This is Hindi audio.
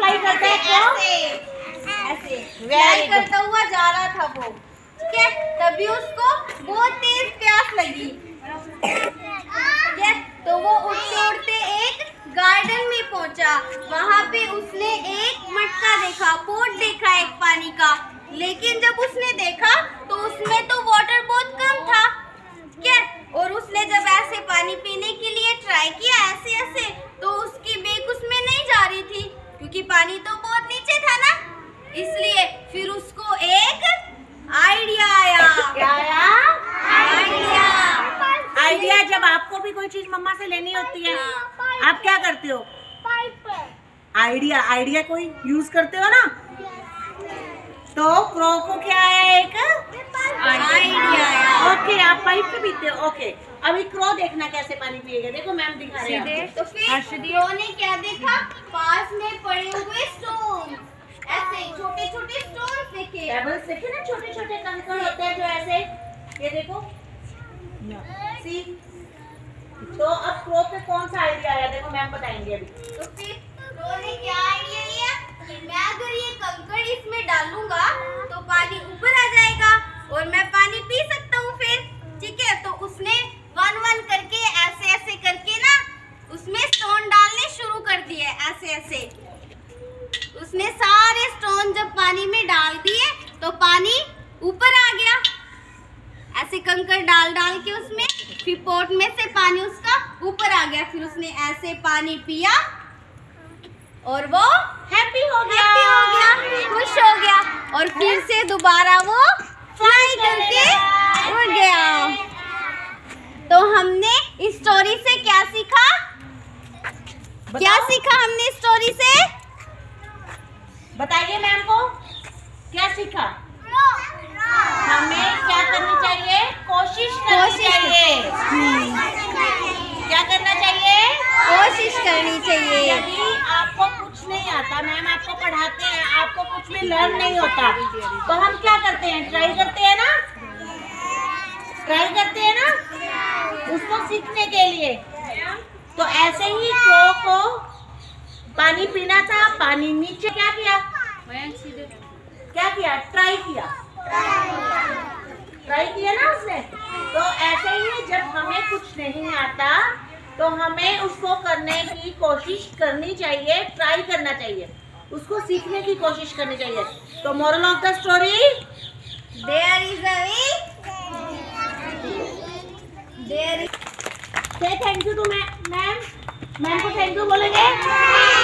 फ्लाई करता है ऐसे फ्लाई करता हुआ जा रहा था वो, ठीक है। तभी उसको बहुत तेज प्यास लगी, ठीक है। तो वो उड़ते उड़ते एक गार्डन में पहुंचा। वहां पे उसने एक मटका देखा, पोट देखा एक पानी का। लेकिन जब उसने देखा तो उसमें तो वाटर बहुत कम था, ठीक है। और उसने जब ऐसे पानी पीने के लिए ट्राई किया ऐसे ऐसे, तो उसकी बेक उसमें नहीं जा रही थी, क्योंकि पानी तो बहुत नीचे था ना। इसलिए फिर उसको एक आइडिया आया। क्या आया? आइडिया। आइडिया। जब आपको भी कोई चीज मम्मा से लेनी होती है, आप क्या करते हो? आइडिया। आइडिया कोई यूज करते हो ना। तो क्रो को क्या आया? एक आइडिया आया। ओके, आप पाइप पे पीते हो। ओके, अभी क्रो देखना कैसे पानी पिएगा। देखो मैम दिखा रहे हैं। तो फिर क्रो ने क्या देखा? पास में पड़े हुए स्टोन, ऐसे छोटे छोटे स्टोन देखे। पेबल्स देखे ना, छोटे छोटे कंकड़ होते हैं जो ऐसे, ये देखो सी। तो अब क्रो पे कौन सा आइडिया आया? देखो मैम बताएंगे अभी। तो फिर क्रो ने क्या आइडिया लिया कि मैं अगर ये कंकड़ इसमें डालूंगा तो पानी ऊपर आ जाएगा और मैं पानी पी सकता हूँ फिर, ठीक है। तो उसने वन वन करके ऐसे ऐसे करके ना उसमें स्टोन डालने शुरू कर दिए, ऐसे ऐसे। उसने सारे स्टोन जब पानी में डाल दिए तो पानी ऊपर आ गया, ऐसे कंकड़ डाल डाल के उसमें। फिर पोट में से पानी उसका ऊपर आ गया। फिर उसने ऐसे पानी पिया और वो हैप्पी हो गया, खुश हो गया। और फिर से दोबारा वो फ्लाई करके उड़ गया। तो हमने इस स्टोरी से क्या सीखा? क्या सीखा हमने इस स्टोरी से? बताइए मैम को, क्या सीखा? हमें क्या करनी चाहिए? कोशिश करनी चाहिए। क्या करना चाहिए? कोशिश करनी चाहिए। यदि आपको कुछ नहीं आता, मैम आपको पढ़ाते हैं, आपको कुछ भी लर्न नहीं होता, तो हम क्या करते हैं? ट्राई करते हैं ना, ट्राई करते हैं ना उसको सीखने के लिए। तो ऐसे ही क्रो को पानी पीना था, पानी नीचे क्या किया? क्या किया? ट्राई किया, ट्राई किया ना उसने। तो ऐसे ही जब हमें कुछ नहीं आता तो हमें उसको करने की कोशिश करनी चाहिए, ट्राई करना चाहिए, उसको सीखने की कोशिश करनी चाहिए। तो moral of the story, there is a way. Say thank you to ma'am. Ma'am को थैंक यू बोलेंगे।